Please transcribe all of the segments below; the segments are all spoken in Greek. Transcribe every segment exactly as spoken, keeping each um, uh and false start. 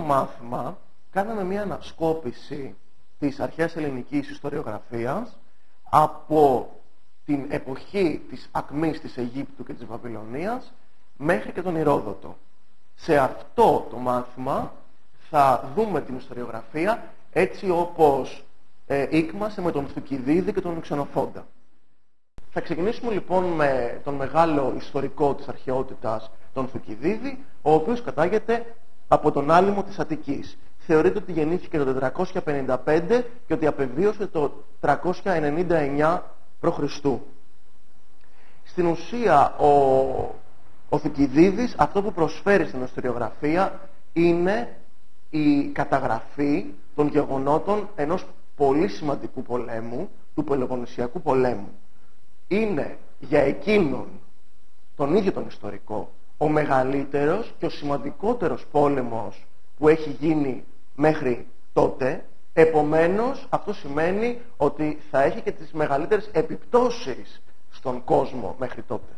το μάθημα κάναμε μια ανασκόπηση της αρχαίας ελληνικής ιστοριογραφίας από την εποχή της ακμής της Αιγύπτου και της Βαβυλωνίας μέχρι και τον Ηρόδοτο. Σε αυτό το μάθημα θα δούμε την ιστοριογραφία έτσι όπως ε, ήκμασε με τον Θουκυδίδη και τον Ξενοφόντα. Θα ξεκινήσουμε λοιπόν με τον μεγάλο ιστορικό της αρχαιότητας, τον Θουκυδίδη, ο οποίος κατάγεται από τον άλυμο της Αττικής. Θεωρείται ότι γεννήθηκε το τετρακόσια πενήντα πέντε και ότι απεβίωσε το τριακόσια ενενήντα εννιά προ Χριστού. Στην ουσία, ο, ο Θουκυδίδης αυτό που προσφέρει στην ιστοριογραφία είναι η καταγραφή των γεγονότων ενός πολύ σημαντικού πολέμου, του Πελοποννησιακού πολέμου. Είναι για εκείνον, τον ίδιο τον ιστορικό, ο μεγαλύτερος και ο σημαντικότερος πόλεμος που έχει γίνει μέχρι τότε. Επομένως, αυτό σημαίνει ότι θα έχει και τις μεγαλύτερες επιπτώσεις στον κόσμο μέχρι τότε.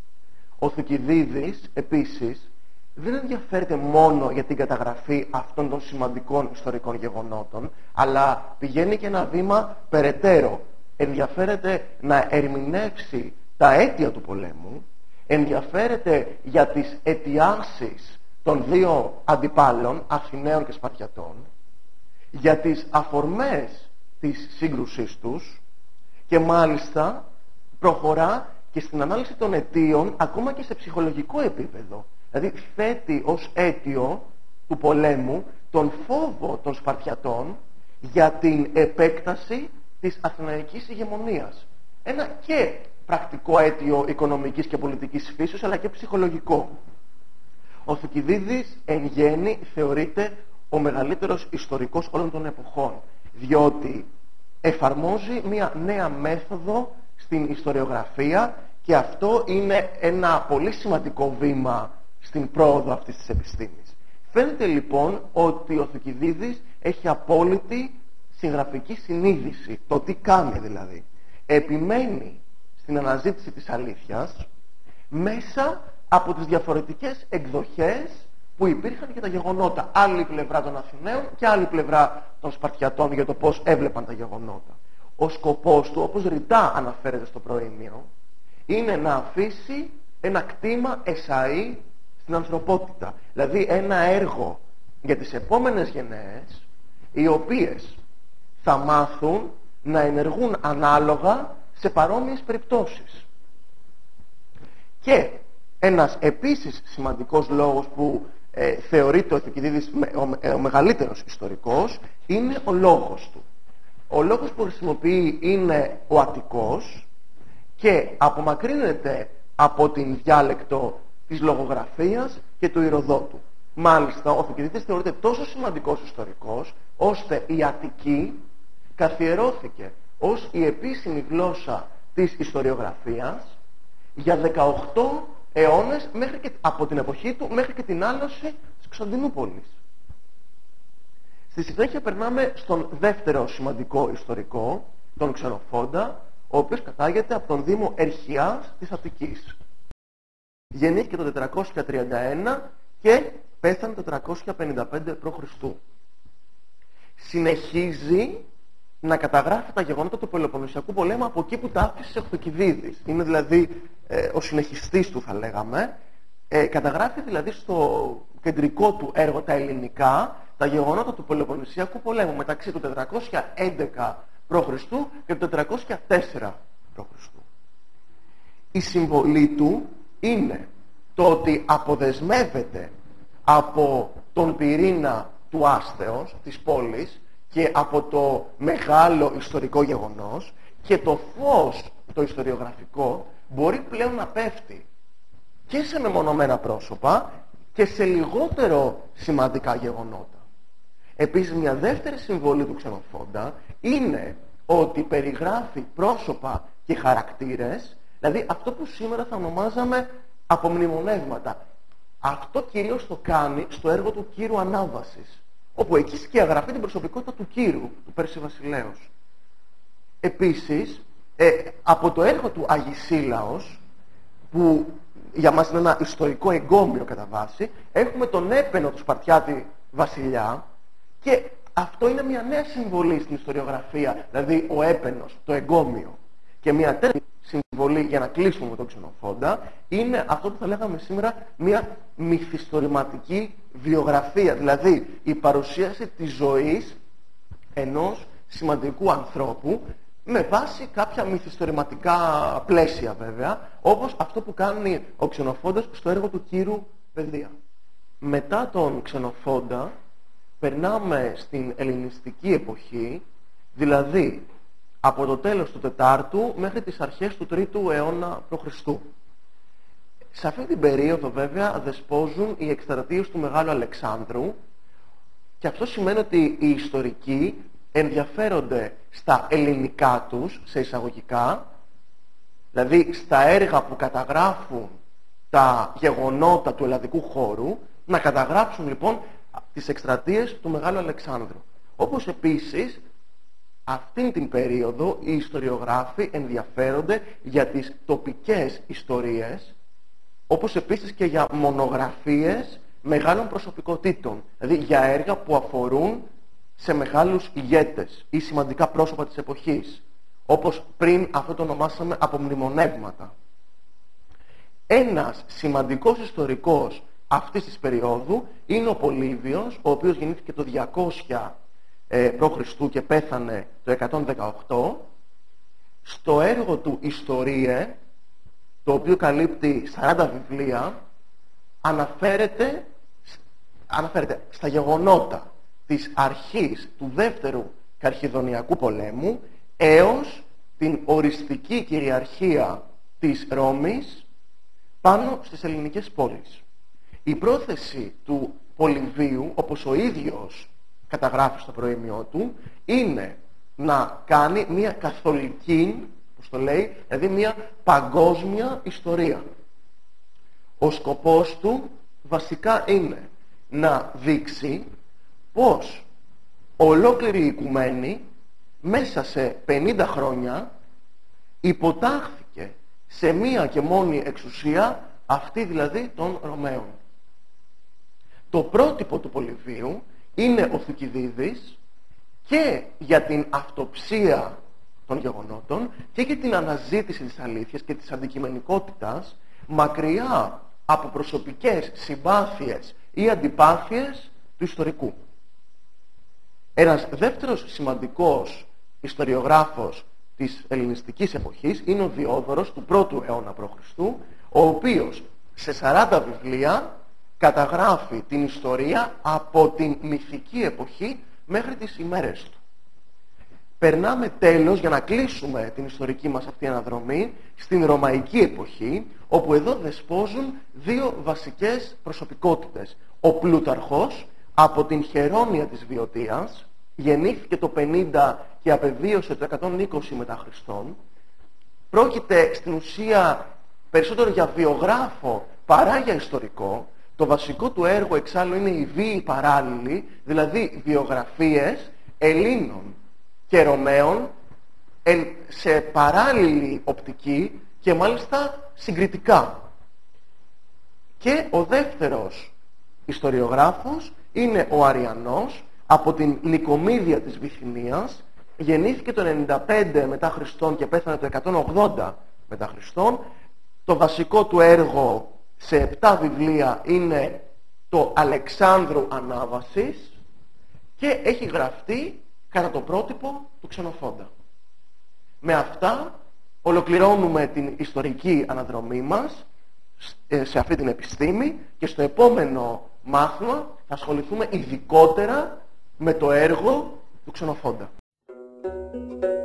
Ο Θουκυδίδης, επίσης, δεν ενδιαφέρεται μόνο για την καταγραφή αυτών των σημαντικών ιστορικών γεγονότων, αλλά πηγαίνει και ένα βήμα περαιτέρω. Ενδιαφέρεται να ερμηνεύσει τα αίτια του πολέμου, ενδιαφέρεται για τις αιτιάσεις των δύο αντιπάλων, Αθηναίων και Σπαρτιατών, για τις αφορμές της σύγκρουσής τους και μάλιστα προχωρά και στην ανάλυση των αιτίων ακόμα και σε ψυχολογικό επίπεδο. Δηλαδή θέτει ως αίτιο του πολέμου τον φόβο των Σπαρτιατών για την επέκταση της αθηναϊκής ηγεμονίας. Ένα και πρακτικό αίτιο οικονομικής και πολιτικής φύσεως, αλλά και ψυχολογικό. Ο Θουκυδίδης εν γέννη θεωρείται ο μεγαλύτερος ιστορικός όλων των εποχών, διότι εφαρμόζει μια νέα μέθοδο στην ιστοριογραφία και αυτό είναι ένα πολύ σημαντικό βήμα στην πρόοδο αυτής της επιστήμης. Φαίνεται λοιπόν ότι ο Θουκυδίδης έχει απόλυτη συγγραφική συνείδηση, το τι κάνει δηλαδή. Επιμένει στην αναζήτηση της αλήθειας μέσα από τις διαφορετικές εκδοχές που υπήρχαν για τα γεγονότα. Άλλη πλευρά των Αθηναίων και άλλη πλευρά των Σπαρτιατών για το πώς έβλεπαν τα γεγονότα. Ο σκοπός του, όπως ρητά αναφέρεται στο προήμιο, είναι να αφήσει ένα κτήμα εσαΐ στην ανθρωπότητα. Δηλαδή ένα έργο για τις επόμενες γενναίες, οι οποίες θα μάθουν να ενεργούν ανάλογα σε παρόμοιες περιπτώσεις. Και ένας επίσης σημαντικός λόγος που ε, θεωρείται ο Θουκυδίδης ο, ε, ο μεγαλύτερος ιστορικός είναι ο λόγος του. Ο λόγος που χρησιμοποιεί είναι ο Αττικός και απομακρύνεται από την διάλεκτο της λογογραφίας και του Ηροδότου. Μάλιστα, ο Θουκυδίδης θεωρείται τόσο σημαντικός ιστορικός, ώστε η Αττική καθιερώθηκε ως η επίσημη γλώσσα της ιστοριογραφίας για δεκαοκτώ αιώνες μέχρι και, από την εποχή του μέχρι και την άλωση της Κωνσταντινούπολης. Στη συνέχεια περνάμε στον δεύτερο σημαντικό ιστορικό, τον Ξενοφόντα, ο οποίος κατάγεται από τον Δήμο Ερχιάς της Αττικής. Γεννήθηκε το τετρακόσια τριάντα ένα και πέθανε το τετρακόσια πενήντα πέντε προ Χριστού. Συνεχίζει να καταγράφει τα γεγονότα του Πελοποννησιακού πολέμου από εκεί που τα άφησε ο Θουκυδίδης. Είναι δηλαδή ε, ο συνεχιστής του, θα λέγαμε. Ε, καταγράφει δηλαδή στο κεντρικό του έργο, τα ελληνικά, τα γεγονότα του Πελοποννησιακού πολέμου μεταξύ του τετρακόσια έντεκα προ Χριστού και του τετρακόσια τέσσερα προ Χριστού. Η συμβολή του είναι το ότι αποδεσμεύεται από τον πυρήνα του άστεως της πόλης και από το μεγάλο ιστορικό γεγονός, και το φως το ιστοριογραφικό μπορεί πλέον να πέφτει και σε μεμονωμένα πρόσωπα και σε λιγότερο σημαντικά γεγονότα. Επίσης, μια δεύτερη συμβολή του Ξενοφόντα είναι ότι περιγράφει πρόσωπα και χαρακτήρες, δηλαδή αυτό που σήμερα θα ονομάζαμε απομνημονεύματα. Αυτό κυρίως το κάνει στο έργο του Κύρου Ανάβασης, όπου εκεί σκιαγραφεί την προσωπικότητα του Κύρου, του Περσιβασιλέως. Επίσης, ε, από το έργο του Αγισίλαος, που για μας είναι ένα ιστορικό εγκόμιο κατά βάση, έχουμε τον έπαινο του Σπαρτιάτη βασιλιά, και αυτό είναι μια νέα συμβολή στην ιστοριογραφία, δηλαδή ο έπαινος, το εγκόμιο. Και μια τέτοια συμβολή, για να κλείσουμε με τον Ξενοφόντα, είναι αυτό που θα λέγαμε σήμερα μια μυθιστορηματική βιογραφία, δηλαδή η παρουσίαση της ζωής ενός σημαντικού ανθρώπου με βάση κάποια μυθιστορηματικά πλαίσια βέβαια, όπως αυτό που κάνει ο Ξενοφόντας στο έργο του Κύρου Παιδεία. Μετά τον Ξενοφόντα περνάμε στην ελληνιστική εποχή, δηλαδή από το τέλος του τετάρτου μέχρι τις αρχές του τρίτου αιώνα π.Χ. Σε αυτή την περίοδο βέβαια δεσπόζουν οι εκστρατείες του Μεγάλου Αλεξάνδρου, και αυτό σημαίνει ότι οι ιστορικοί ενδιαφέρονται στα ελληνικά τους, σε εισαγωγικά, δηλαδή στα έργα που καταγράφουν τα γεγονότα του ελλαδικού χώρου, να καταγράψουν λοιπόν τις εκστρατείες του Μεγάλου Αλεξάνδρου. Όπως επίσης, αυτήν την περίοδο οι ιστοριογράφοι ενδιαφέρονται για τις τοπικές ιστορίες, όπως επίσης και για μονογραφίες μεγάλων προσωπικότητων, δηλαδή για έργα που αφορούν σε μεγάλους ηγέτες ή σημαντικά πρόσωπα της εποχής, όπως πριν αυτό το ονομάσαμε απομνημονεύματα. Ένας σημαντικός ιστορικός αυτής της περίοδου είναι ο Πολύβιος, ο οποίος γεννήθηκε το διακόσια π.Χ. και πέθανε το εκατόν δεκαοκτώ. Στο έργο του «Ιστορίε», το οποίο καλύπτει σαράντα βιβλία, αναφέρεται, αναφέρεται στα γεγονότα της αρχής του δεύτερου Καρχιδονιακού πολέμου έως την οριστική κυριαρχία της Ρώμης πάνω στις ελληνικές πόλεις. Η πρόθεση του Πολυβίου, όπως ο ίδιος καταγράφει στο προήμιό του, είναι να κάνει μια καθολική, όπως το λέει, δηλαδή μια παγκόσμια ιστορία. Ο σκοπός του βασικά είναι να δείξει πως ολόκληρη η οικουμένη μέσα σε πενήντα χρόνια υποτάχθηκε σε μία και μόνη εξουσία, αυτή δηλαδή των Ρωμαίων. Το πρότυπο του Πολυβίου είναι ο Θουκυδίδης, και για την αυτοψία των γεγονότων και για την αναζήτηση της αλήθειας και της αντικειμενικότητας, μακριά από προσωπικές συμπάθειες ή αντιπάθειες του ιστορικού. Ένας δεύτερος σημαντικός ιστοριογράφος της ελληνιστικής εποχής είναι ο Διόδωρος του πρώτου αιώνα π.Χ., ο οποίος σε σαράντα βιβλία καταγράφει την ιστορία από την μυθική εποχή μέχρι τις ημέρες του. Περνάμε τέλος, για να κλείσουμε την ιστορική μας αυτή αναδρομή, στην Ρωμαϊκή εποχή, όπου εδώ δεσπόζουν δύο βασικές προσωπικότητες. Ο Πλούταρχος, από την Χερόνια της Βιωτίας, γεννήθηκε το πενήντα και απεβίωσε το εκατόν είκοσι μετά Χριστόν. Πρόκειται στην ουσία περισσότερο για βιογράφο παρά για ιστορικό. Το βασικό του έργο εξάλλου είναι οι βίοι παράλληλοι, δηλαδή βιογραφίες Ελλήνων και Ρωμαίων σε παράλληλη οπτική και μάλιστα συγκριτικά. Και ο δεύτερος ιστοριογράφος είναι ο Αριανός, από την Νικομίδια της Βυθινίας, γεννήθηκε το ενενήντα πέντε μετά Χριστόν και πέθανε το εκατόν ογδόντα μετά Χριστόν. Το βασικό του έργο σε επτά βιβλία είναι το Αλεξάνδρου Ανάβασης και έχει γραφτεί κατά το πρότυπο του Ξενοφόντα. Με αυτά ολοκληρώνουμε την ιστορική αναδρομή μας σε αυτή την επιστήμη, και στο επόμενο μάθημα θα ασχοληθούμε ειδικότερα με το έργο του Ξενοφόντα.